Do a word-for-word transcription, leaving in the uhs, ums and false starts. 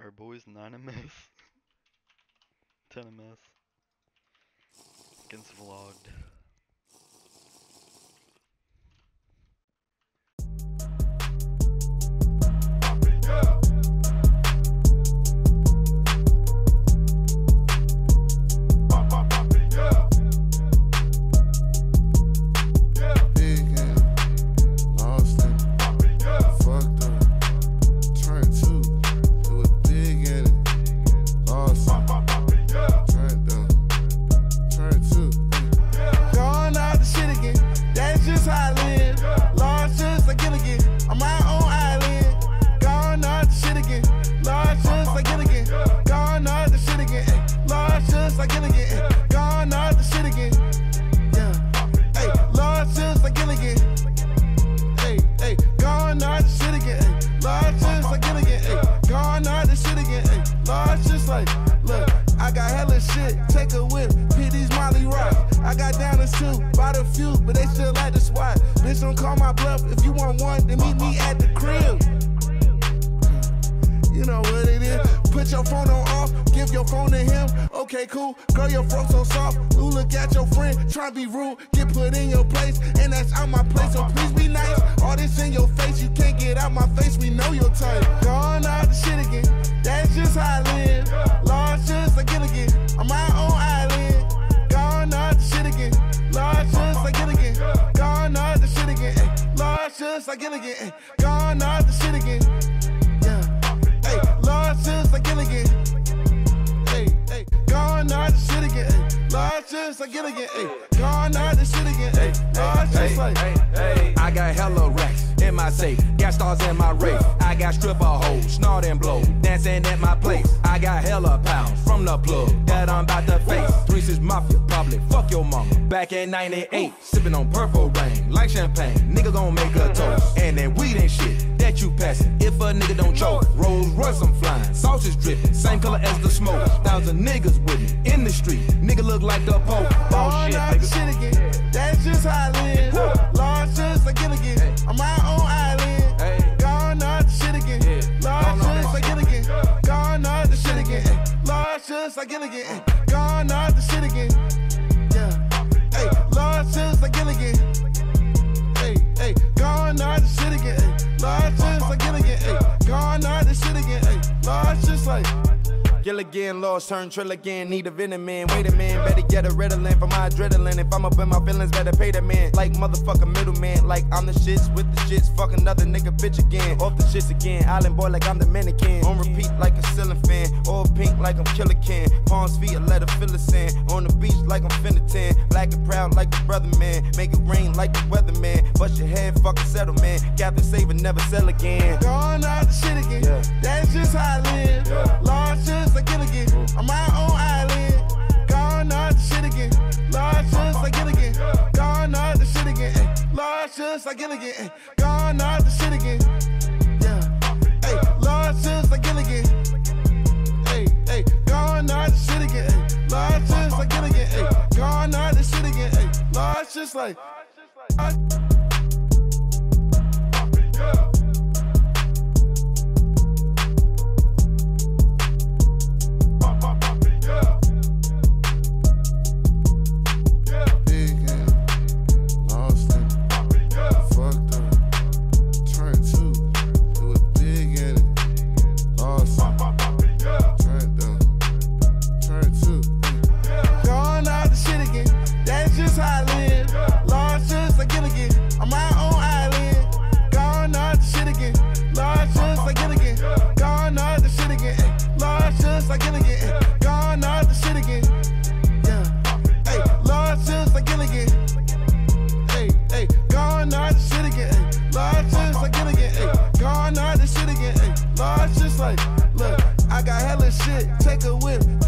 Our boys nine M S, ten M S, against Vlogged. Okay, cool, girl, your fro so soft. Ooh, look at your friend, try to be rude, get put in your place, and that's out my place, so please be nice. All this in your face, you can't get out my face, we know your type. Gone out the shit again, that's just how I live. Lost just like Gilligan, on my own island. Gone out the shit again, lost just like Gilligan. Gone out the shit again, ay. Lost just like Gilligan, ay. Gone out the shit again. Yeah, ay. Lost just like Gilligan. Gone out the shit again, ayy. Lost just like Gilligan, ayy. Gone out the shit again, ayy. Lost just like. I got hella racks in my safe, gas stars in my race. I got stripper hoes, snort and blow, dancing at my place. I got hella pounds from the plug that I'm about to face. Three six mafia, probably fuck your mama. Back in ninety-eight, sipping on purple rain like champagne. Nigga gon' make a toast, and then weed ain't shit that you passin'. If a nigga don't choke, Rolls Royce I'm flying, sauce is dripping, same color as the smoke. Thousand niggas with me in the street, nigga look like the Pope. Gone out the shit again, that's just how I live. Lost just like Gilligan, on my own island. Gone out the shit again, lost just like Gilligan. Gone out the shit again, lost just like Gilligan. Gone out the shit again, yeah. Hey, lost just like Gilligan. Hey, hey, gone out the shit again. Lost just like Gilligan. Hey, gone out the shit again. Hey, lost just like. Gilligan, lost, turn trill again, need a venom man. Wait a minute, better get a Ritalin for my adrenaline. If I'm up in my feelings, better pay the man. Like motherfucking middleman, like I'm the shits with the shits. Fuck another nigga bitch again. Off the shits again, island boy like I'm the mannequin. On repeat like a ceiling fan, all pink like I'm Killer Can. Palms feet, a letter fill of sand. On the beach like I'm finna tan. Black and proud like the brother man. Make it rain like the weatherman. Bust your head, fucking settle man. Captain Saver, never sell again. Gone out the shit again, yeah. That's just how I live. Yeah. Lost just like Gilligan, on my own island. Gone out the shit again, lost just like Gilligan. Gone out the shit again, ay. Lost just like Gilligan, ay. Gone out the shit again, yeah. Hey, lost just like Gilligan. Hey, hey, gone out the shit again, ay. Lost just like Gilligan, ay. Gone out the shit again, ay. Lost just like. Look, I got hella shit, take a whip,